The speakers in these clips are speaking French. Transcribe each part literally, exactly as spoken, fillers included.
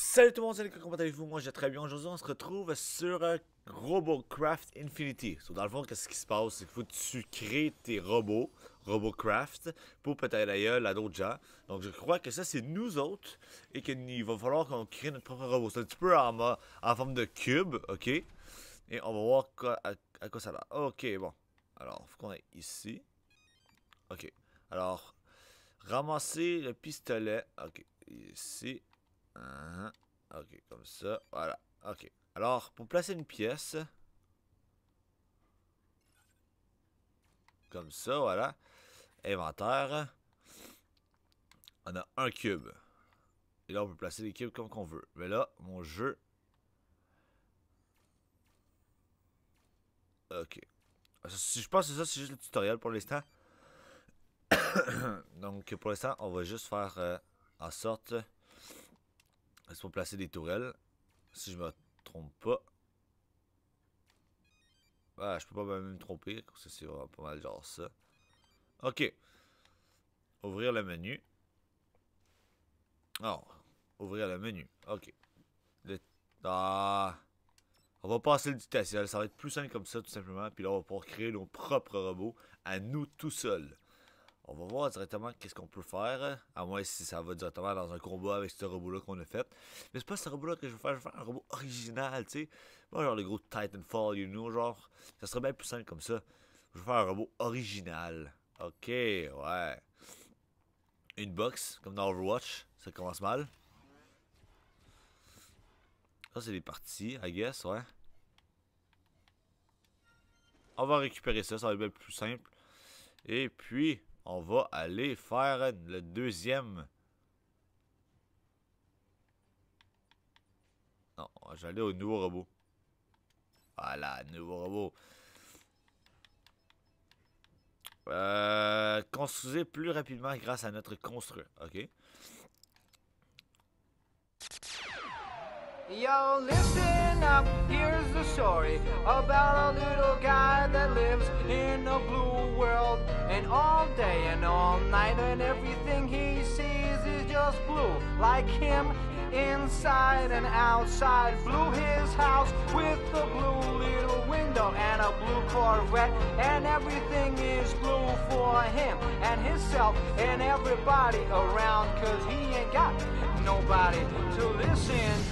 Salut tout le monde, salut, comment allez-vous? Moi je vais très bien. Aujourd'hui on se retrouve sur euh, Robocraft Infinity. So, dans le fond, qu'est-ce qui se passe? C'est qu'il faut que tu crées tes robots, Robocraft, pour péter la gueule à d'autres gens. Donc je crois que ça c'est nous autres et qu'il va falloir qu'on crée notre propre robot. C'est un petit peu en, ma- en forme de cube, ok? Et on va voir quoi- à, à quoi ça a l'air. Ok, bon. Alors, faut qu'on aille ici. Ok. Alors, ramasser le pistolet. Ok, ici. Uh-huh. Ok, comme ça. Voilà. Ok. Alors, pour placer une pièce. Comme ça, voilà. Inventaire. On a un cube. Et là, on peut placer les cubes comme qu'on veut. Mais là, mon jeu. Ok. Si je pense que c'est ça, c'est juste le tutoriel pour l'instant. Donc, pour l'instant, on va juste faire euh, en sorte. C'est pour placer des tourelles. Si je me trompe pas. Ah, je peux pas même me tromper. C'est vraiment pas mal genre ça. Ok. Ouvrir le menu. Oh. Ouvrir le menu. Ok. Le... Ah. On va passer le dictatiel. Ça va être plus simple comme ça, tout simplement. Puis là, on va pouvoir créer nos propres robots à nous tout seuls. On va voir directement qu'est-ce qu'on peut faire. À moins si ça va directement dans un combat avec ce robot-là qu'on a fait. Mais c'est pas ce robot-là que je veux faire. Je veux faire un robot original, tu sais. Pas genre le gros Titanfall, you know, genre. Ça serait bien plus simple comme ça. Je veux faire un robot original. Ok, ouais. Une box, comme dans Overwatch. Ça commence mal. Ça, c'est les parties, I guess, ouais. On va récupérer ça, ça va être bien plus simple. Et puis, on va aller faire le deuxième. Non, je vais aller au nouveau robot. Voilà, nouveau robot. Euh, construisez plus rapidement grâce à notre construit, ok? Yo, listen up, here's the story about a little guy that lives in a blue world. And all day and all night, and everything he sees is just blue. Like him, inside and outside. Blue his house with a blue little window and a blue Corvette. And everything is blue for him and himself and everybody around. Cause he ain't got nobody to listen.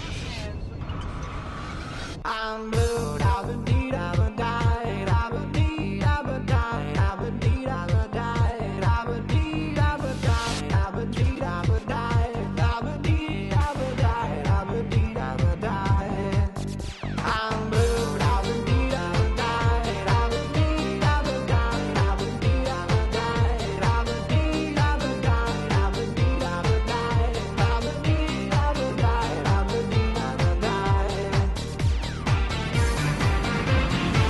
I'm blue, da ba dee da ba die, da ba dee da ba die, da ba dee da ba die, da ba dee da ba die, da ba dee da ba die, da ba dee da ba die, da ba dee da ba die. I'm blue, da ba dee da ba die, da ba dee da ba die, da ba dee da ba die, da ba dee da ba die, da ba dee da ba die, da ba dee da ba die, da ba dee da ba die.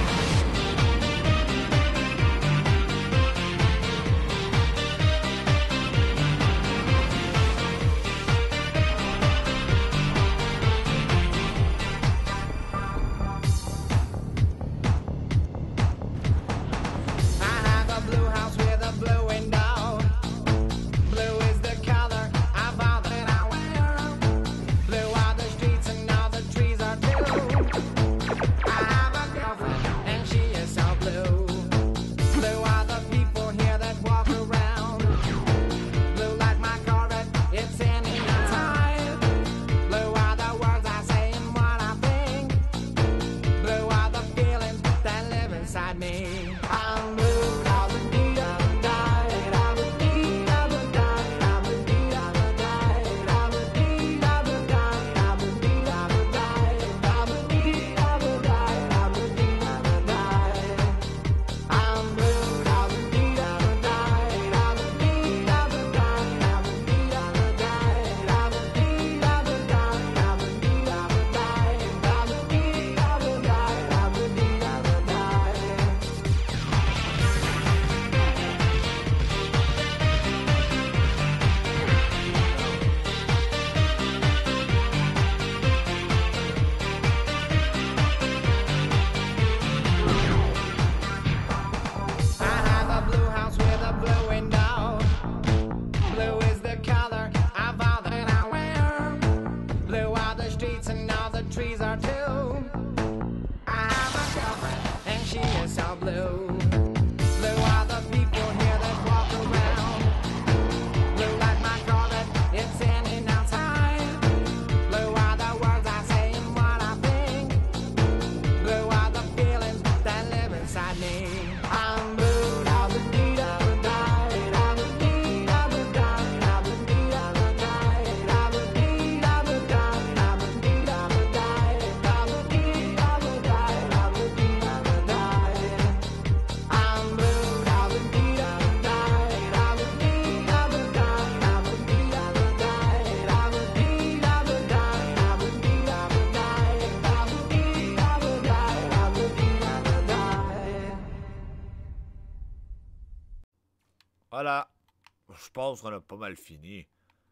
Voilà. Je pense qu'on a pas mal fini.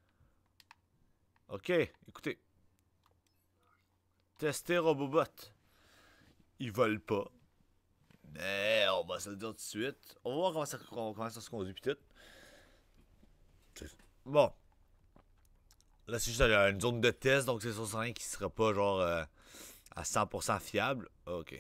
Ok, écoutez. Tester Robobot. Ils volent pas. Mais on va se le dire tout de suite. On va voir comment ça, comment ça se conduit pis tout. Bon. Là, c'est juste une zone de test, donc c'est sur rien qui sera pas genre euh, à cent pour cent fiable. Ok.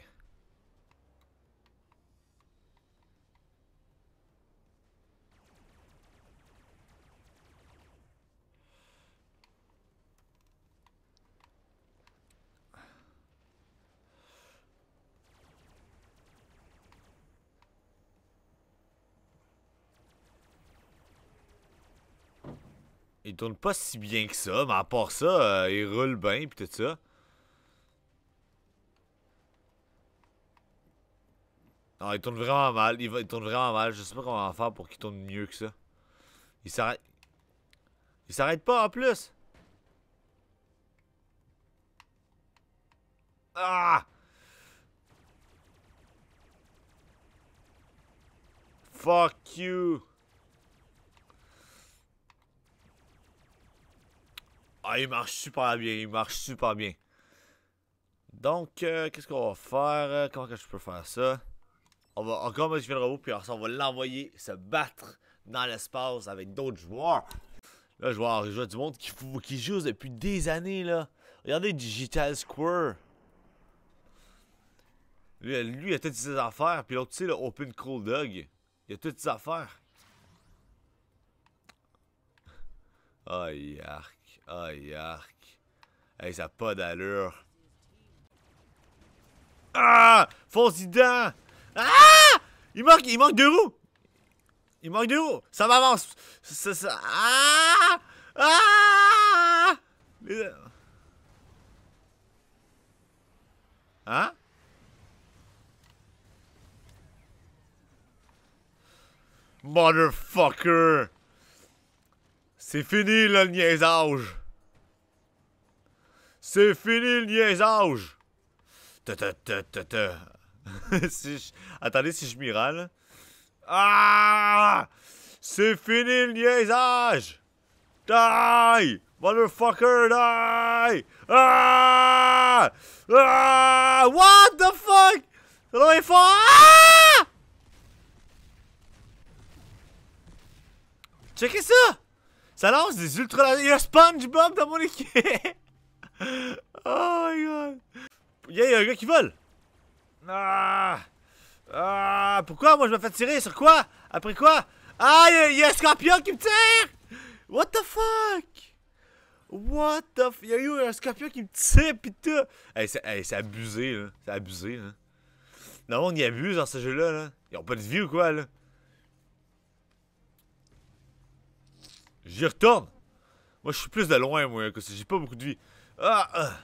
Il tourne pas si bien que ça, mais à part ça, euh, il roule bien pis tout ça. Non, il tourne vraiment mal. Il, va, il tourne vraiment mal. Je sais pas comment faire pour qu'il tourne mieux que ça. Il s'arrête. Il s'arrête pas en plus. Ah! Fuck you! Ah, il marche super bien, il marche super bien. Donc, euh, qu'est-ce qu'on va faire? Euh, Comment que je peux faire ça? On va encore modifier le robot, puis alors ça, on va l'envoyer se battre dans l'espace avec d'autres joueurs. Là, je vois, je vois du monde qui, qui joue depuis des années, là. Regardez Digital Square. Lui, lui il a toutes ses affaires, puis l'autre, tu sais, le Open Cool Dog. Il a toutes ses affaires. Aïe, arc. Aïe, arc. Hey, ça a pas d'allure. Ah! Fonce dedans! Ah! Il manque, il manque deux roues! Il manque deux roues! Ça m'avance! Ça, ça... Ah! Ah! Hein? Motherfucker! C'est fini là, le niaisage! C'est fini le niaisage! Ta ta ta ta ta. si je... Attendez si je m'y rends là. Ah! C'est fini le niaisage! Die! Motherfucker, die! Ah! Ah! What the fuck? Ça doit être fort! Ah! Checkez ça! Ça lance des ultra... Il y a SpongeBob dans mon équipe! Oh my god! Il y a un gars qui vole! Ah! Ah! Pourquoi moi je me fais tirer? Sur quoi? Après quoi? Ah! Il y, y a un scorpion qui me tire! What the fuck? What the fuck? Il y a eu un scorpion qui me tire pis tout! Hey, c'est hey, abusé là. C'est abusé là. Le monde y abuse dans ce jeu-là là. Ils ont pas de vie ou quoi là? J'y retourne! Moi je suis plus de loin moi, parce que j'ai pas beaucoup de vie. Ah! ah.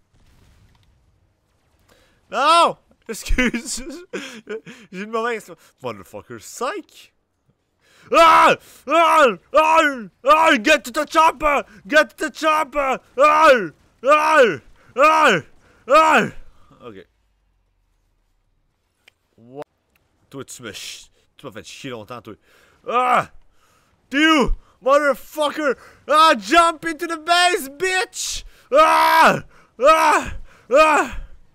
Non! Excuse! J'ai une mauvaise... Motherfucker, psych! Ah! Ah! Ah! Ah! Get to the chopper! Get to the chopper! Ah! Ah! Ah! Ah! Ok. What? Toi, tu m'as ch... Tu m'as fait chier longtemps, toi. Ah! T'es où? Motherfucker! Ah! Jump into the base, bitch! Ah! Ah! Ah!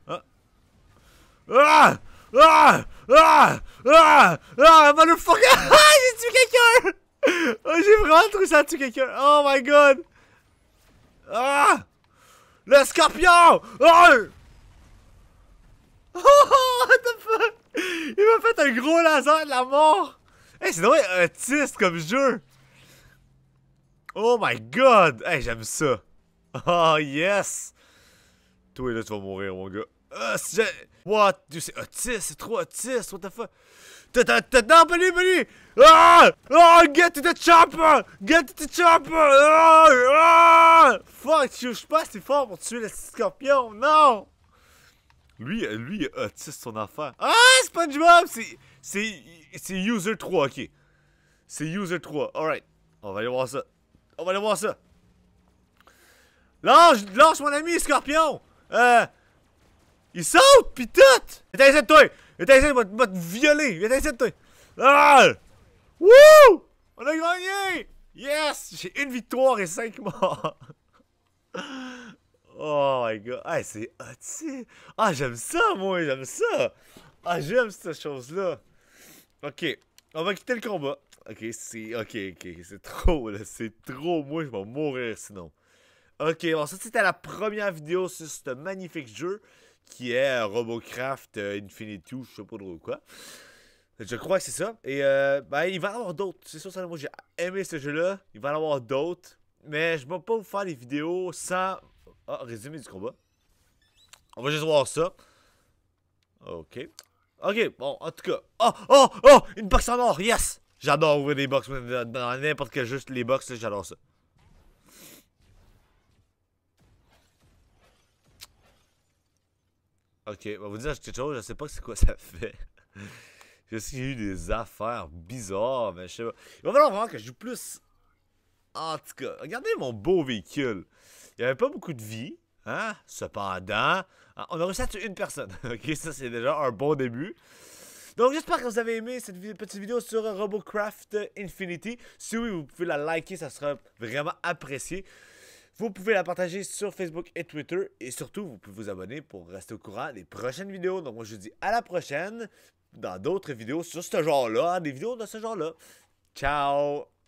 Ah! Ah! Ah! Ah! Ah! Motherfucker! Ah! J'ai tué quelqu'un! Oh, j'ai vraiment trouvé ça tuer quelqu'un! Oh my god! Ah! Le scorpion! Oh! Oh! What the fuck? Il m'a fait un gros laser de la mort! Hey, c'est vraiment autiste comme jeu! Oh my god! Hey, j'aime ça! Oh yes! Toi là, tu vas mourir, mon gars. Ah, c'est... What? C'est autiste, c'est trop autiste, what the fuck? Non, pas lui, pas lui! Ah! Ah! Get to the chopper! Get to the chopper! Ah! Ah! Fuck, je suis pas assez fort pour tuer le scorpion, non! Lui, lui, il est autiste son affaire. Ah! SpongeBob! C'est... C'est... C'est User trois, ok. C'est User trois, alright. On va aller voir ça. On va aller voir ça. Lâche, lâche mon ami, scorpion! Euh... Il saute, pis tout! Il est ici de toi! Il est ici de te violer! Il est ici de toi! Ah! Wouh! On a gagné! Yes! J'ai une victoire et cinq morts. Oh my god. Ah, c'est hot. Ah, j'aime ça, moi. J'aime ça. Ah, j'aime cette chose-là. Ok. On va quitter le combat. Ok, c'est... Ok, ok. C'est trop, là. C'est trop. Moi, je vais mourir sinon. Ok, bon, ça, c'était la première vidéo sur ce magnifique jeu qui est euh, Robocraft euh, Infinity ou je sais pas trop quoi. Je crois que c'est ça. Et euh, ben, il va y en avoir d'autres. C'est sûr, ça, moi, j'ai aimé ce jeu-là. Il va y en avoir d'autres. Mais je ne vais pas vous faire des vidéos sans... Ah, résumé du combat. On va juste voir ça. Ok. Ok, bon, en tout cas. Oh, oh, oh! Une box en or, yes! J'adore ouvrir des box. Dans n'importe quel jeu, les box, j'adore ça. Ok, on va vous dire quelque chose, je sais pas c'est quoi ça fait. Je sais qu'il y a eu des affaires bizarres, mais je sais pas. Il va falloir vraiment que je joue plus. En tout cas, regardez mon beau véhicule. Il n'y avait pas beaucoup de vie, hein? Cependant, on a réussi à tuer une personne. Ok, ça c'est déjà un bon début. Donc j'espère que vous avez aimé cette petite vidéo sur Robocraft Infinity. Si oui, vous pouvez la liker, ça sera vraiment apprécié. Vous pouvez la partager sur Facebook et Twitter. Et surtout, vous pouvez vous abonner pour rester au courant des prochaines vidéos. Donc moi, je vous dis à la prochaine dans d'autres vidéos sur ce genre-là. Des vidéos de ce genre-là. Ciao!